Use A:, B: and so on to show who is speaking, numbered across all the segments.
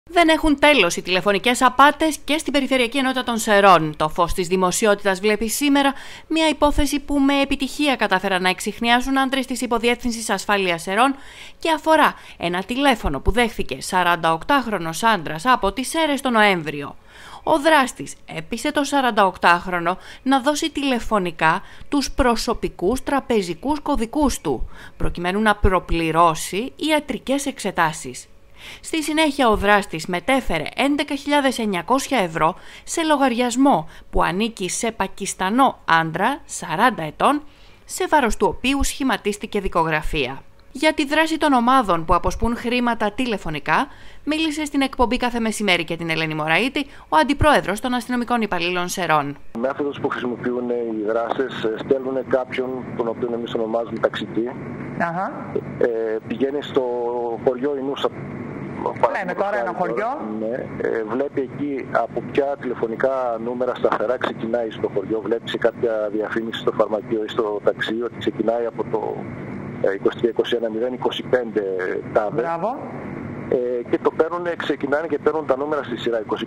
A: Δεν έχουν τέλος οι τηλεφωνικές απάτες και στην Περιφερειακή Ενότητα των Σερών. Το φως της δημοσιότητας βλέπει σήμερα μια υπόθεση που με επιτυχία κατάφεραν να εξιχνιάσουν άντρες της Υποδιεύθυνσης Ασφάλειας Σερών και αφορά ένα τηλέφωνο που δέχθηκε 48χρονος άντρας από τις Σέρρες τον Νοέμβριο. Ο δράστης έπεισε το 48χρονο να δώσει τηλεφωνικά τους προσωπικούς τραπεζικούς κωδικούς του, προκειμένου να προπληρώσει ιατρικές εξετάσεις. Στη συνέχεια ο δράστης μετέφερε 11.900 ευρώ σε λογαριασμό που ανήκει σε Πακιστανό άντρα 40 ετών, σε βάρος του οποίου σχηματίστηκε δικογραφία. Για τη δράση των ομάδων που αποσπούν χρήματα τηλεφωνικά, μίλησε στην εκπομπή Κάθε Μεσημέρι και την Ελένη Μωραήτη ο αντιπρόεδρος των αστυνομικών υπαλλήλων Σερών.
B: Ο μέθοδος που χρησιμοποιούν οι δράστες, στέλνουν κάποιον, τον οποίο εμείς ονομάζουμε ταξιτή, πηγαίνει στο χωριό Ινούσα.
C: Λέμε τώρα ένα χωριό.
B: Ναι, βλέπει εκεί από ποια τηλεφωνικά νούμερα σταθερά ξεκινάει στο χωριό. Βλέπει σε κάποια διαφήμιση στο φαρμακείο ή στο ταξί ότι ξεκινάει από το 22-21-0-25 τάδε.
C: Μπράβο.
B: Και το παίρνουν, ξεκινάνε και παίρνουν τα νούμερα στη σειρά 25-001, 25-002.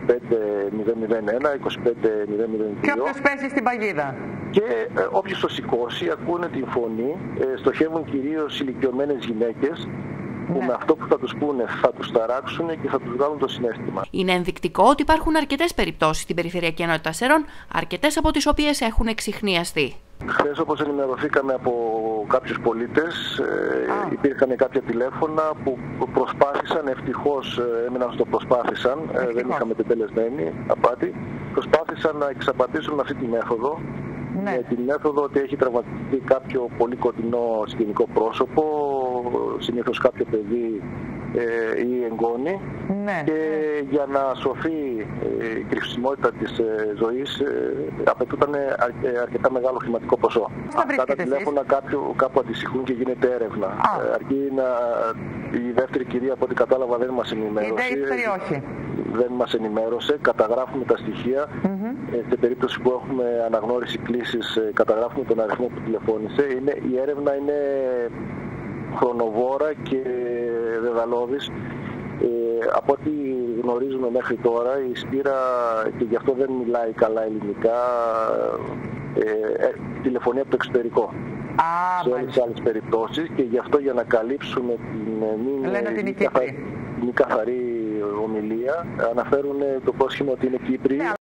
C: Και όποιος πέσει στην παγίδα.
B: Και όποιος το σηκώσει, ακούνε την φωνή, στοχεύουν κυρίως ηλικιωμένες γυναίκες, που με αυτό που θα τους πούνε θα τους ταράξουν και θα τους βγάλουν το συναίσθημα.
A: Είναι ενδεικτικό ότι υπάρχουν αρκετές περιπτώσεις στην Περιφερειακή Ενότητα Σερών, αρκετές από τις οποίες έχουν εξιχνιαστεί.
B: Χθες, όπως ενημερωθήκαμε από κάποιους πολίτες, υπήρχαν κάποια τηλέφωνα που προσπάθησαν, ευτυχώς έμειναν στο προσπάθησαν, δεν είχαμε τελεσμένη απάτη, προσπάθησαν να εξαπατήσουν αυτή τη μέθοδο.
C: Ναι.
B: Με τη μέθοδο ότι έχει τραυματιστεί κάποιο πολύ κοντινό συγγενικό πρόσωπο, συνήθως κάποιο παιδί ή εγγόνη,
C: ναι.
B: Και για να σωθεί η κρυφσιμότητα της ζωής απαιτούταν αρκετά μεγάλο χρηματικό ποσό. Αυτά τα τηλέφωνα κάπου αντισυχούν και γίνεται έρευνα. Αρκεί η δεύτερη κυρία, από ό,τι κατάλαβα, δεν μας ενημέρωσε. Δεν μας ενημέρωσε, καταγράφουμε τα στοιχεία. Σε περίπτωση που έχουμε αναγνώριση κλήσης, καταγράφουμε τον αριθμό που τηλεφώνησε. Η έρευνα είναι χρονοβόρα και δεδαλώδης. Από ό,τι γνωρίζουμε μέχρι τώρα, η Σπύρα, και γι' αυτό δεν μιλάει καλά ελληνικά, τηλεφωνεί από το εξωτερικό. Σε όλες τις άλλες περιπτώσεις, και γι' αυτό, για να καλύψουμε την μη καθαρή ομιλία, αναφέρουν το πρόσχημα ότι είναι Κύπροι.